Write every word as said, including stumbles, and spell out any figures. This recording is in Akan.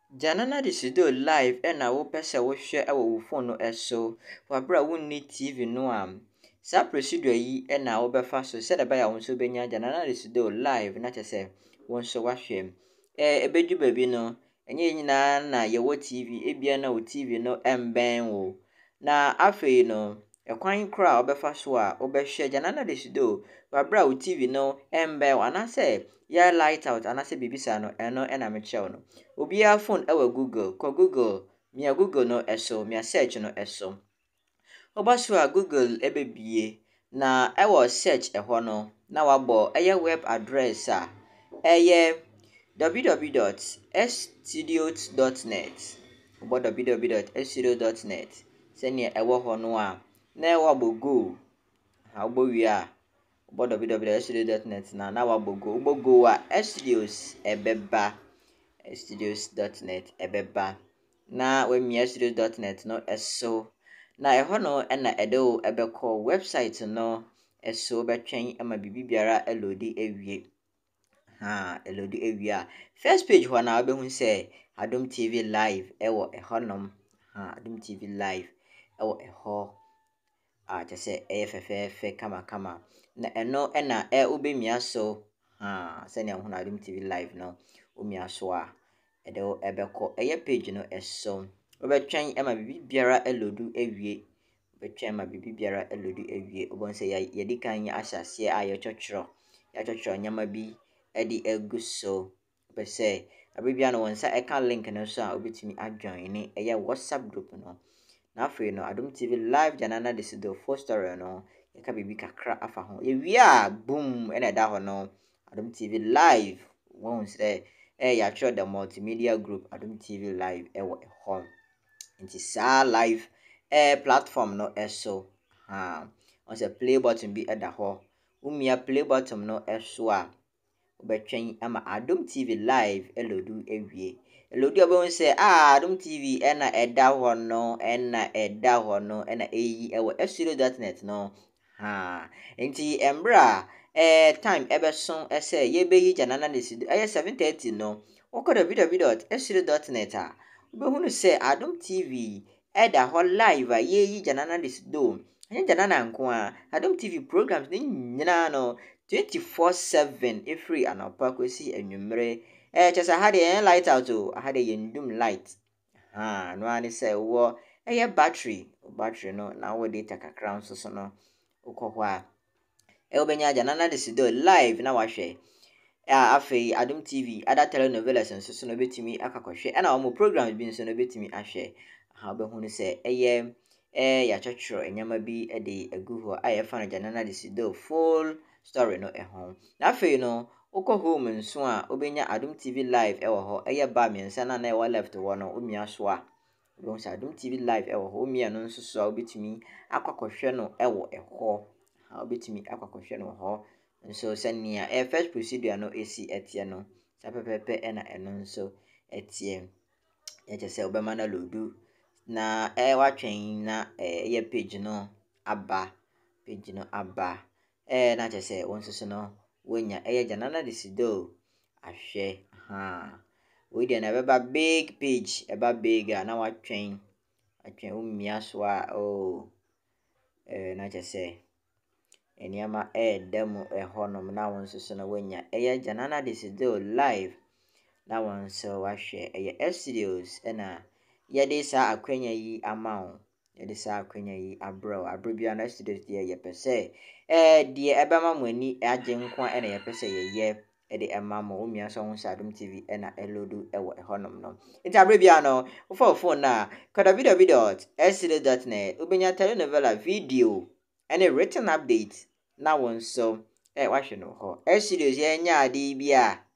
Jaana de sido live ena wo pese wo hwe e wo phone no eso wa bra wonni T V no am sa procedure yi ena wo befa so se de ba ya won so benya Jaana de sido live na chese won so wa hwe eh ebedu baby no enye nyina na ye wo T V ebia na wo T V no emben wo na afei no ekwan kra wo befa so a wo be hwe Jaana de sido wa bra wo T V no emben wo anase ya light out anase bibisa no eno ena me chew no obi a phone ewa Google ko Google mia Google no eso mia search no eso obaso a Google ebebie na ewa search eho no na wabo eye web address a eye w w w dot eth studios dot net obo w w w dot eth studios dot net se ne ewo ho no a na ewa bogo ha obo wi a obo w w w dot eth studios dot net na na wabogo obogo a eth studios ebeba studios dot net ebeba na we mia studios dot net no eso na eho no na edo ebeko website no eso betwen ama bibibiara elodi ewie ha elodi ewie a first page ho na obehu se Adom T V live ewo eho nom ha Adom T V live ewo eho a chese efefefe kama kama na eno na e obemia so ha se ne ho na Adom T V live no omia so a edo ebeko eye page no eso obetwen ema bibiara elodu ewie obetwen ema bibiara elodu ewie obonse ya yedikan ya asase a ye chochro ya chochro nyama bi edi eguso bese abibia no wonsa eka link no so a obetimi adjoin ni eye WhatsApp group no na afei no Adom T V live Jaana de sido full story no yeka bibi kakra afa ho ye wi a boom ena da ho no Adom T V live won say eh ya try the multimedia group Adom T V live ewo eho nti sa live eh platform no eso ha on say play button bi eda ho umia play button no eso a obetwen ama Adom T V live elodu ewie elodu obon say ah Adom T V ena eda ho no ena eda ho no ena eyi ewo eth studios dot net no ha nti embra eh time ebeson ese ye beyi Jaana de sido eh seven thirty no oko w w w dot eth studios dot net a obehunu se Adom T V eda ho live a ye yi Jaana de sido anya Jaana nko a Adom T V programs ni nyina no twenty-four seven every anopa kwesi anwumre eh chesa ha de en light out o ha de yendum light ha no ani se wo eye battery battery no na wo data kakra nso so no ukoho a e obenya Jaana de sido live na wahwe a afei Adom T V ada telenovelas nso so no betimi akakohwe na omo programs bi nso no betimi ahwe ha obehunu se eye eh ya chochro enyama bi e de aguho a ye fa no Jaana de sido full story no ehon na afei no uko home nso a obenya Adom T V live ewo ho eye ba mensa na na e left wo no omia so a obehunu se Adom T V live ewo ho omia no nso so a obetimi akakohwe no ewo eho ha obetimi akakohwe no ho nso senia eh first procedure no esi etie no sa pepepe ena eno nso etie eche se obema na lodu na eh watwen na eh ye page no aba page no aba eh na che se won so no wonya eh Jaana de sido ahwe ha we dey na beba big page eba big na watwen atwen umia so a oh eh na che se eniama eh demo ehonom na won so na wonya eh Jaana de sido live na won so wahwe eh Eth Studios ena yede sa akwanya yi amount yede sa akwanya yi abro abrobia na studios de ye pese eh de ebema mani agye nko ena ye pese ye ye e de emamo umia so ho sa Adom T V ena elodu ewo ehonom no nti abrobia no wo phone na w w w dot eth studios dot net ubenya telenovela video ene written update na won so eh wahwe no ho Eth Studios ye nya ade bia